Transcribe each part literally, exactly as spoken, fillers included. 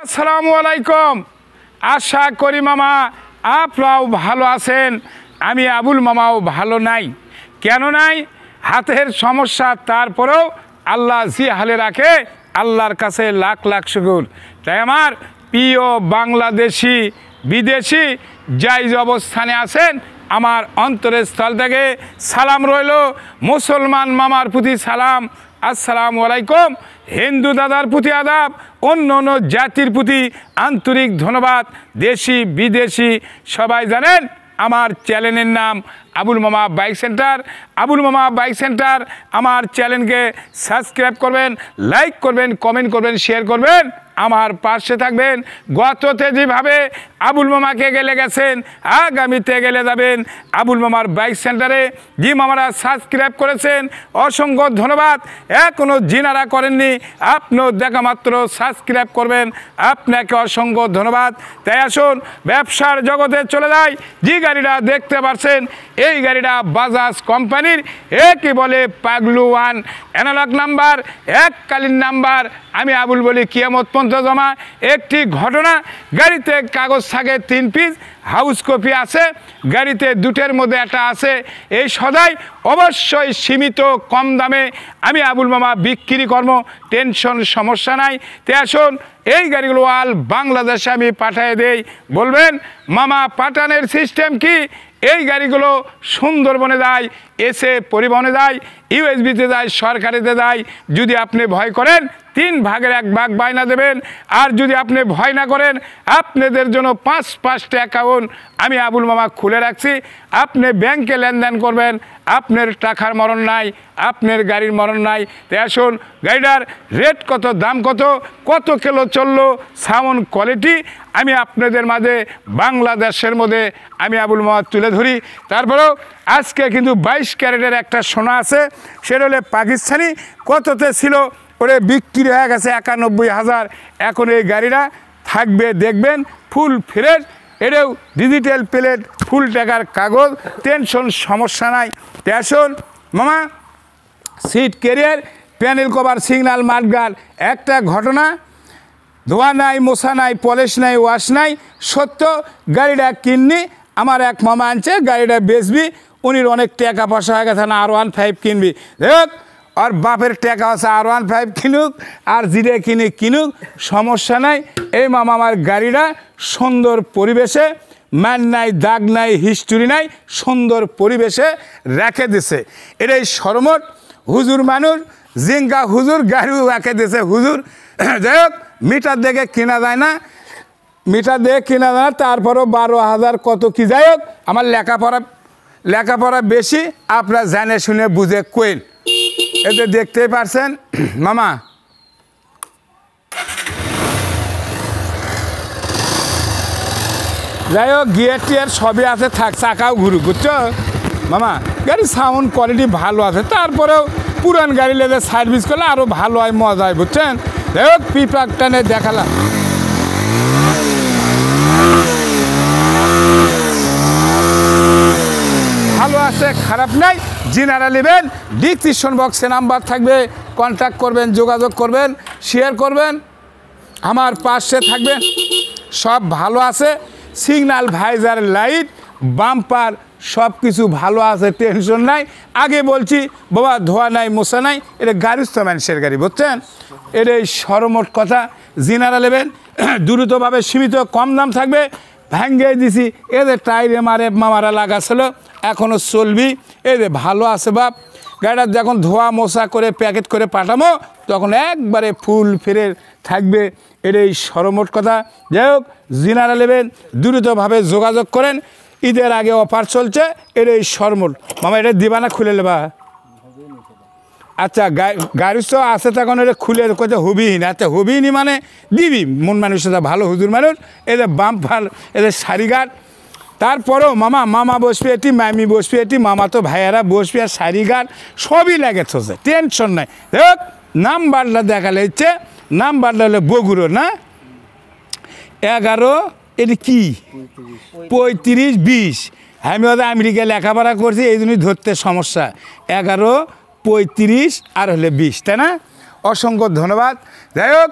আসসালামু আলাইকুম। আশা করি মামা আপনারাও ভালো আছেন। আমি আবুল মামাও ভালো নাই। কেন নাই? হাতের সমস্যা, তারপরেও আল্লাহ জি হালে রাখে, আল্লাহর কাছে লাখ লাখ শুকর। তাই আমার প্রিয় বাংলাদেশি বিদেশি যাই যে অবস্থানে আছেন, আমার অন্তরের স্থল থেকে সালাম রইল। মুসলমান মামার প্রতি সালাম, আসসালামু আলাইকুম। হিন্দু দাদার প্রতি আদাব, অন্য অন্য জাতির প্রতি আন্তরিক ধন্যবাদ। দেশি বিদেশি সবাই জানেন আমার চ্যানেলের নাম আবুল মামা বাইক সেন্টার। আবুল মামা বাইক সেন্টার আমার চ্যানেলকে সাবস্ক্রাইব করবেন, লাইক করবেন, কমেন্ট করবেন, শেয়ার করবেন, আমার পাশে থাকবেন। গততে যেভাবে আবুল মামাকে গেলে গেছেন, আগামীতে গেলে যাবেন আবুল মামার বাইক সেন্টারে। যে মামারা সাবস্ক্রাইব করেছেন অসংখ্য ধন্যবাদ। এখনও যিনারা করেননি আপনিও দেখা মাত্র সাবস্ক্রাইব করবেন, আপনাকে অসংখ্য ধন্যবাদ। তাই আসুন ব্যবসার জগতে চলে যাই। যে গাড়িটা দেখতে পাচ্ছেন এই গাড়িটা বাজাজ কোম্পানির, একে বলে পাগলু ওয়ান। অ্যানালগ নাম্বার, এককালীন নাম্বার। আমি আবুল বলি কিয়ামত পর্যন্ত জমা। একটি ঘটনা, গাড়িতে কাগজ থাকে তিন পিস, হাউস কপি আছে, গাড়িতে দুটের মধ্যে একটা আছে। এই সদাই অবশ্যই সীমিত কম দামে আমি আবুল মামা বিক্রি কর্ম, টেনশন সমস্যা নাই। তে আসুন এই গাড়িগুলো আল বাংলাদেশে আমি পাঠিয়ে দেই। বলবেন মামা পাঠানোর সিস্টেম কি? এই গাড়িগুলো সুন্দরবনে যায়, এসে পরিবহনে যায়, ইউএসবিতে যায়, সরকারিতে যায়। যদি আপনি ভয় করেন তিন ভাগের এক ভাগ বায়না দেবেন। আর যদি আপনি ভয় না করেন, আপনাদের জন্য পাঁচ পাঁচটা অ্যাকাউন্ট আমি আবুল মামা খুলে রাখছি। আপনি ব্যাংকে লেনদেন করবেন, আপনার টাকার মরণ নাই, আপনার গাড়ির মরণ নাই। তাই আসুন গাড়িটার রেট কত, দাম কত, কত কিলো চললো, সাউন্ড কোয়ালিটি আমি আপনাদের মাঝে বাংলাদেশের মধ্যে আমি আবুল মামা তুলে ধরি। তারপরেও আজকে কিন্তু বাইশ ক্যারেটের একটা সোনা আছে, সেটা হলে পাকিস্তানি। কততে ছিল ওরে বিক্রি হয়ে গেছে একানব্বই হাজার। এখন এই গাড়িটা থাকবে, দেখবেন ফুল ফ্রেশ। এটাও ডিজিটাল প্লেট, ফুল টাকার কাগজ, টেনশন সমস্যা নাই। টেনশন মামা seat carrier, panel cover, signal, mudguard. একটা ঘটনা, ধোয়া নাই, মোছা নাই, পলিশ নাই, ওয়াশ নাই। সত্য গাড়িটা কিননি, আমার এক মামা আনছে, গাড়িটা বেচবি। উনির অনেক টাকা পয়সা হয়ে গেছে, না আর ওয়ান ফাইভ কিনবি। দেখ আর বাপের টাকা আছে, আর ওয়ান ফাইভ কিনুক, আর জিরে কিনে কিনুক, সমস্যা নাই। এই মামা আমার গাড়িটা সুন্দর পরিবেশে, মান নাই, দাগ নাই, হিস্টোরি নাই, সুন্দর পরিবেশে রেখে দিছে। এটাই সরমট হুজুর মানুষ, জিঙ্কা হুজুর গাড়িও রেখে দিছে হুজুর। যাই হোক মিটার দেখে কেনা যায় না, মিটার দেখে কেনা যায় না। তারপরও বারো হাজার কত কি। যাই হোক আমার লেখাপড়া লেখাপড়া বেশি, আপনারা জানে শুনে বুঝে কোয়েন। এতে দেখতেই পারছেন মামা যাই হোক গিয়ার টিয়ার সবই আছে, থাক, চাকাও ঘুরুক, বুঝছো মামা। গাড়ির সাউন্ড কোয়ালিটি ভালো আছে। তারপরেও পুরান গাড়ি লেগে সার্ভিস করলে আরও ভালো হয়, মজা হয়, বুঝছেন। যাই হোক পিপাক টানে দেখালাম, ভালো আছে, খারাপ নাই। যিনারা নেবেন ডিসক্রিপশন বক্সে নাম্বার থাকবে, কন্ট্যাক্ট করবেন, যোগাযোগ করবেন, শেয়ার করবেন, আমার পাশে থাকবেন। সব ভালো আছে, সিগন্যাল, ভাইজার, লাইট, বাম্পার সব কিছু ভালো আছে, টেনশন নাই। আগে বলছি বাবা ধোয়া নাই, মোছা নাই, এটা গাড়িস্থ মানুষের গাড়ি, বুঝছেন। এটাই সরমোট কথা। যিনারা নেবেন দ্রুতভাবে, সীমিত কম দাম থাকবে। ভেঙ্গে দিছি, এদের টাইরে মারে মামারা লাগাছিল, এখনও চলবি। এদের ভালো আছে বাপ। গাড়িটা যখন ধোয়া মোছা করে প্যাকেট করে পাঠাবো তখন একবারে ফুল ফিরে থাকবে। এটাই সরমোট কথা। যাই হোক যিনারা নেবেন দ্রুতভাবে যোগাযোগ করেন। ঈদের আগে অফার চলছে, এটাই সরমোট মামা। এটা দিবা না খুলে নেবা? আচ্ছা গাড়ি তো আছে, তখন এটা খুলে কোথায় হবিই না। আচ্ছা হবিই নি মানে দিবি, মন মানুষের ভালো হুজুর মানুষ। এদের বাম্পার, এদের সারিঘাট। তারপরেও মামা মামা বসবি এটি, মামি বসবি এটি, মামা তো ভাইয়ারা বসবি, আর সারিঘাট সবই লেগেছে, টেনশন নাই। দেখ নাম্বারটা দেখালে হচ্ছে, নাম্বারটা হলে বগুড়ো না, এগারো, এটি কি পঁয়ত্রিশ বিশ। আমি ওদের আমেরিকায় লেখাপড়া করছি, এই জন্যই ধরতে সমস্যা। এগারো পঁয়ত্রিশ আর হলে বিশ, তাই না? অসংখ্য ধন্যবাদ। যাই হোক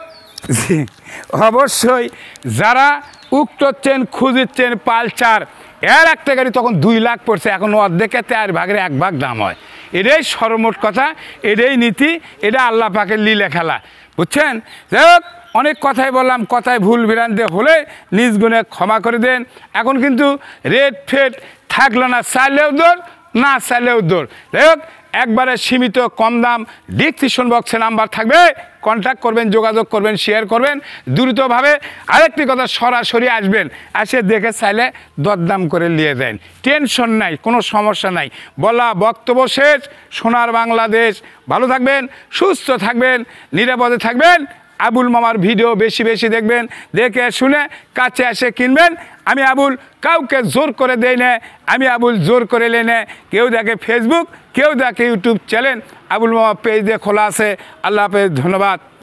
জি অবশ্যই যারা উক্ত চেন খুঁজিচ্ছেন পালচার এর একটা গাড়ি তখন দুই লাখ পড়ছে, এখন অর্ধেকে চার ভাগের এক ভাগ দাম হয়। এটাই সর্বমোট কথা, এটাই নীতি, এটা আল্লাহ পাকের লীলা খেলা, বুঝছেন? যাই হোক, অনেক কথাই বললাম, কথায় ভুল বিরান্তে হলে নিজ গুণে ক্ষমা করে দেন। এখন কিন্তু রেট ফেট থাকলো না, চাইলেও দৌড় না চাইলেও দৌড়। যাই হোক, একবারে সীমিত কম দাম ডিসক্রিপশন বক্সে নাম্বার থাকবে, কন্ট্যাক্ট করবেন, যোগাযোগ করবেন, শেয়ার করবেন দ্রুতভাবে। আরেকটি কথা, সরাসরি আসবেন, এসে দেখে চাইলে দরদাম করে নিয়ে দেন, টেনশন নাই, কোনো সমস্যা নাই। বলা বক্তব্য শেষ। সোনার বাংলাদেশ, ভালো থাকবেন, সুস্থ থাকবেন, নিরাপদে থাকবেন। আবুল মামার ভিডিও বেশি বেশি দেখবেন, দেখে শুনে কাছে এসে কিনবেন। আমি আবুল কাউকে জোর করে দেই না, আমি আবুল জোর করে লে না। কেউ দেখে ফেসবুক, কেউ দেখে ইউটিউব চ্যানেল, আবুল মামা পেজ দিয়ে খোলা আছে। আল্লাহ হাফেজ, ধন্যবাদ।